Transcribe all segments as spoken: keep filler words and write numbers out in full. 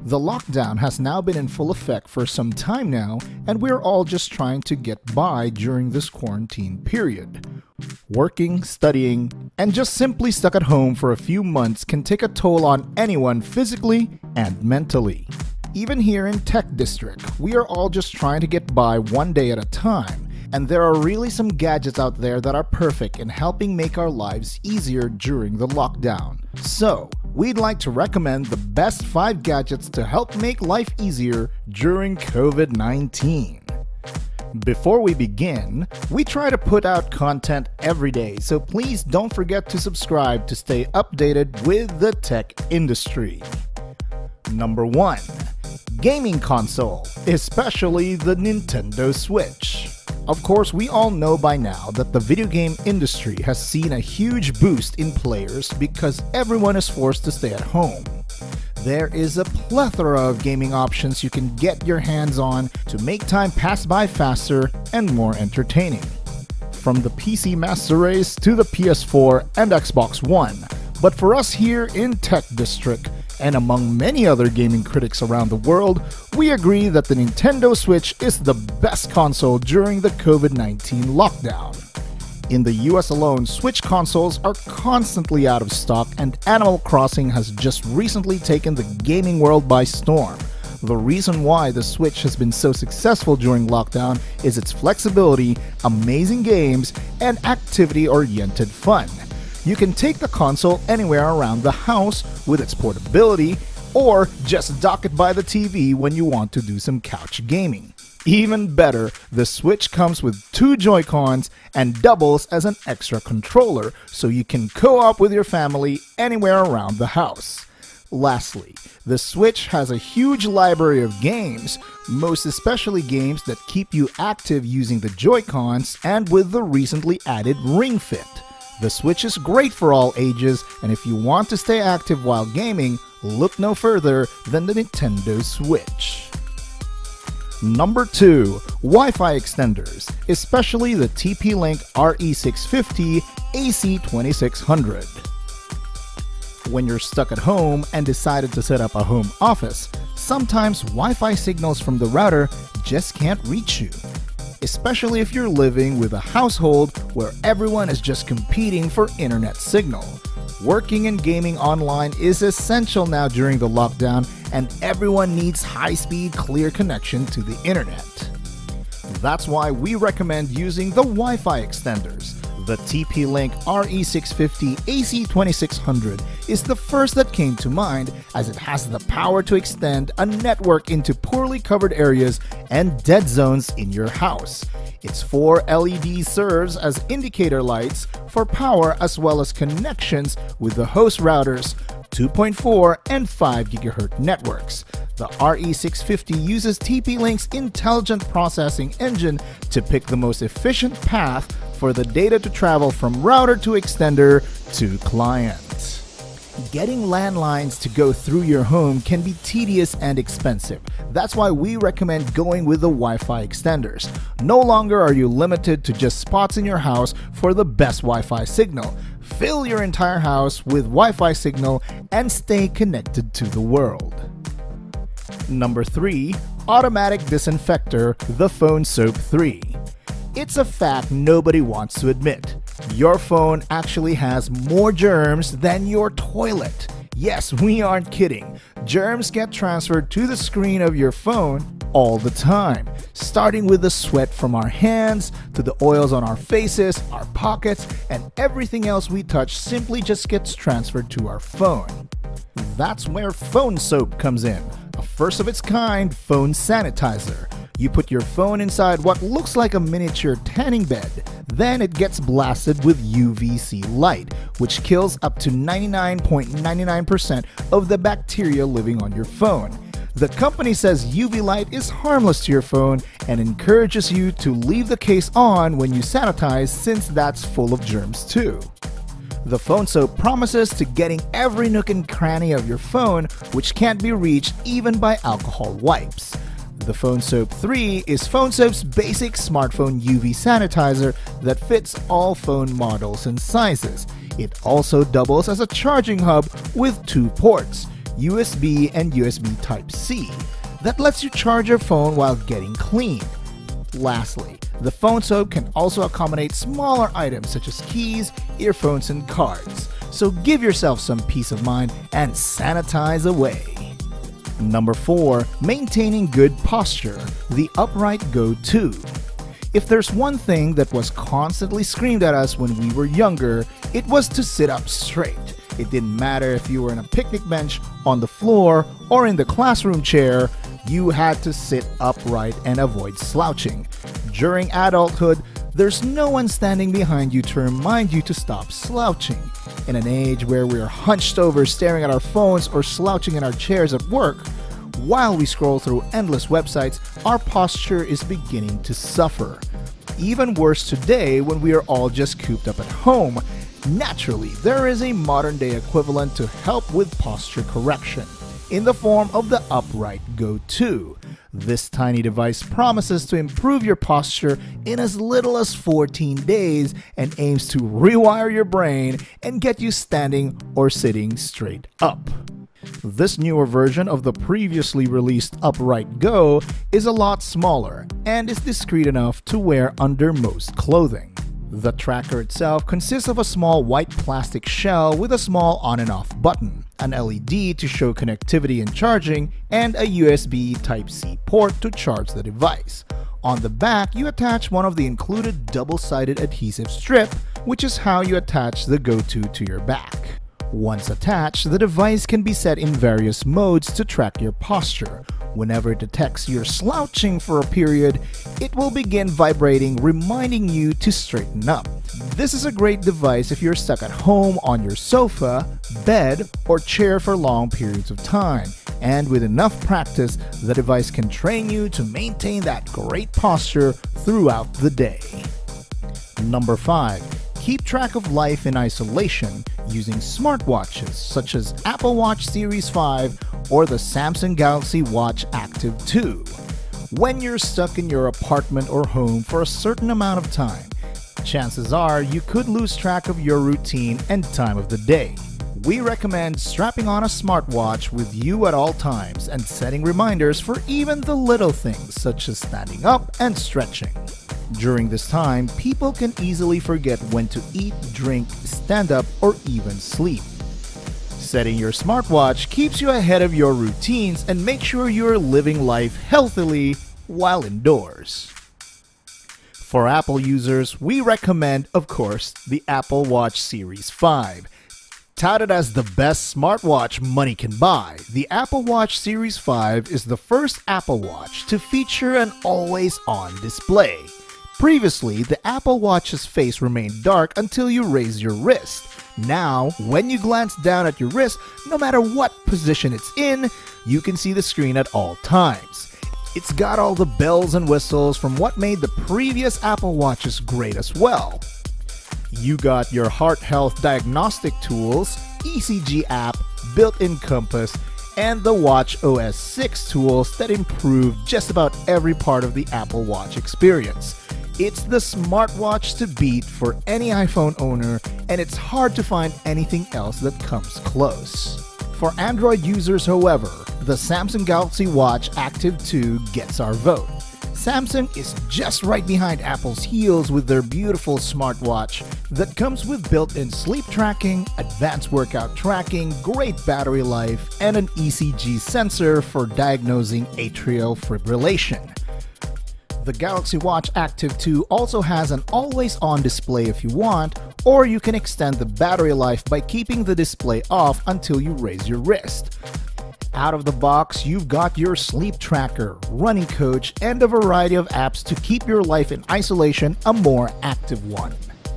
The lockdown has now been in full effect for some time now, and we're all just trying to get by during this quarantine period. Working, studying, and just simply stuck at home for a few months can take a toll on anyone physically and mentally. Even here in Tech District, we are all just trying to get by one day at a time, and there are really some gadgets out there that are perfect in helping make our lives easier during the lockdown. So, we'd like to recommend the best five gadgets to help make life easier during COVID nineteen. Before we begin, we try to put out content every day, so please don't forget to subscribe to stay updated with the tech industry. Number one. Gaming console, especially the Nintendo Switch. Of course, we all know by now that the video game industry has seen a huge boost in players because everyone is forced to stay at home. There is a plethora of gaming options you can get your hands on to make time pass by faster and more entertaining. From the P C Master Race to the P S four and Xbox One. But for us here in Tech District, and among many other gaming critics around the world, we agree that the Nintendo Switch is the best console during the COVID nineteen lockdown. In the U S alone, Switch consoles are constantly out of stock, and Animal Crossing has just recently taken the gaming world by storm. The reason why the Switch has been so successful during lockdown is its flexibility, amazing games, and activity-oriented fun. You can take the console anywhere around the house with its portability, or just dock it by the T V when you want to do some couch gaming. Even better, the Switch comes with two Joy-Cons and doubles as an extra controller, so you can co-op with your family anywhere around the house. Lastly, the Switch has a huge library of games, most especially games that keep you active using the Joy-Cons and with the recently added Ring Fit. The Switch is great for all ages, and if you want to stay active while gaming, look no further than the Nintendo Switch. Number two. Wi-Fi extenders, especially the T P-Link R E six fifty A C twenty-six hundred. When you're stuck at home and decided to set up a home office, sometimes Wi-Fi signals from the router just can't reach you. Especially if you're living with a household where everyone is just competing for internet signal. Working and gaming online is essential now during the lockdown, and everyone needs high-speed, clear connection to the internet. That's why we recommend using the Wi-Fi extenders. The T P-Link R E six fifty A C twenty-six hundred is the first that came to mind, as it has the power to extend a network into poorly covered areas and dead zones in your house. Its four L E Ds serves as indicator lights for power as well as connections with the host routers, two point four and five gigahertz networks. The R E six fifty uses T P-Link's intelligent processing engine to pick the most efficient path for the data to travel from router to extender to client. Getting landlines to go through your home can be tedious and expensive. That's why we recommend going with the Wi-Fi extenders. No longer are you limited to just spots in your house for the best Wi-Fi signal. Fill your entire house with Wi-Fi signal and stay connected to the world. Number three. Automatic Disinfector, the Phone Soap three. It's a fact nobody wants to admit. Your phone actually has more germs than your toilet. Yes, we aren't kidding. Germs get transferred to the screen of your phone all the time, starting with the sweat from our hands to the oils on our faces, our pockets, and everything else we touch simply just gets transferred to our phone. That's where Phone Soap comes in, a first of its kind phone sanitizer. You put your phone inside what looks like a miniature tanning bed. Then it gets blasted with U V C light, which kills up to ninety-nine point nine nine percent of the bacteria living on your phone. The company says U V light is harmless to your phone and encourages you to leave the case on when you sanitize, since that's full of germs too. The Phone Soap promises to getting every nook and cranny of your phone, which can't be reached even by alcohol wipes. The Phone Soap three is Phone Soap's basic smartphone U V sanitizer that fits all phone models and sizes. It also doubles as a charging hub with two ports. U S B and U S B Type-C that lets you charge your phone while getting clean. Lastly, the phone soap can also accommodate smaller items such as keys, earphones, and cards. So give yourself some peace of mind and sanitize away. Number four. Maintaining good posture, the Upright Go two. If there's one thing that was constantly screamed at us when we were younger, it was to sit up straight. It didn't matter if you were on a picnic bench, on the floor, or in the classroom chair, you had to sit upright and avoid slouching. During adulthood, there's no one standing behind you to remind you to stop slouching. In an age where we're hunched over staring at our phones or slouching in our chairs at work, while we scroll through endless websites, our posture is beginning to suffer. Even worse today when we are all just cooped up at home. Naturally, there is a modern-day equivalent to help with posture correction in the form of the Upright Go two. This tiny device promises to improve your posture in as little as fourteen days and aims to rewire your brain and get you standing or sitting straight up. This newer version of the previously released Upright Go is a lot smaller and is discreet enough to wear under most clothing. The tracker itself consists of a small white plastic shell with a small on and off button, an L E D to show connectivity and charging, and a U S B Type-C port to charge the device. On the back, you attach one of the included double-sided adhesive strip, which is how you attach the Go two to your back. Once attached, the device can be set in various modes to track your posture. Whenever it detects you're slouching for a period, it will begin vibrating, reminding you to straighten up. This is a great device if you're stuck at home on your sofa, bed, or chair for long periods of time. And with enough practice, the device can train you to maintain that great posture throughout the day. Number five. Keep track of life in isolation using smartwatches such as Apple Watch Series five or the Samsung Galaxy Watch Active two. When you're stuck in your apartment or home for a certain amount of time, chances are you could lose track of your routine and time of the day. We recommend strapping on a smartwatch with you at all times and setting reminders for even the little things such as standing up and stretching. During this time, people can easily forget when to eat, drink, stand up, or even sleep. Setting your smartwatch keeps you ahead of your routines and makes sure you're living life healthily while indoors. For Apple users, we recommend, of course, the Apple Watch Series five. Touted as the best smartwatch money can buy, the Apple Watch Series five is the first Apple Watch to feature an always-on display. Previously, the Apple Watch's face remained dark until you raise your wrist. Now, when you glance down at your wrist, no matter what position it's in, you can see the screen at all times. It's got all the bells and whistles from what made the previous Apple Watches great as well. You got your heart health diagnostic tools, E C G app, built-in compass, and the Watch O S six tools that improve just about every part of the Apple Watch experience. It's the smartwatch to beat for any iPhone owner, and it's hard to find anything else that comes close. For Android users, however, the Samsung Galaxy Watch Active two gets our vote. Samsung is just right behind Apple's heels with their beautiful smartwatch that comes with built-in sleep tracking, advanced workout tracking, great battery life, and an E C G sensor for diagnosing atrial fibrillation. The Galaxy Watch Active two also has an always-on display if you want, or you can extend the battery life by keeping the display off until you raise your wrist. Out of the box, you've got your sleep tracker, running coach, and a variety of apps to keep your life in isolation a more active one.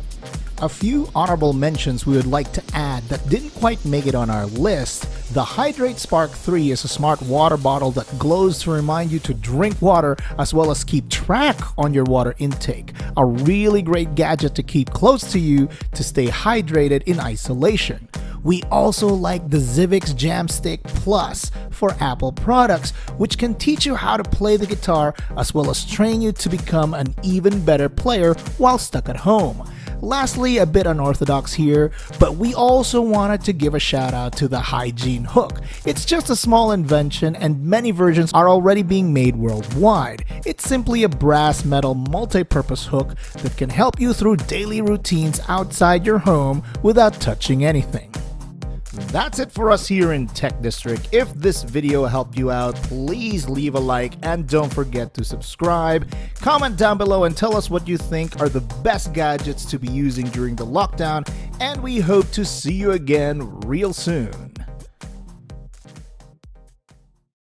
A few honorable mentions we would like to add that didn't quite make it on our list. The Hydrate Spark three is a smart water bottle that glows to remind you to drink water as well as keep track on your water intake. A really great gadget to keep close to you to stay hydrated in isolation. We also like the Zivix Jamstick Plus for Apple products, which can teach you how to play the guitar as well as train you to become an even better player while stuck at home. Lastly, a bit unorthodox here, but we also wanted to give a shout out to the hygiene hook. It's just a small invention and many versions are already being made worldwide. It's simply a brass metal multi-purpose hook that can help you through daily routines outside your home without touching anything. That's it for us here in Tech District. If this video helped you out, please leave a like and don't forget to subscribe. Comment down below and tell us what you think are the best gadgets to be using during the lockdown, and we hope to see you again real soon.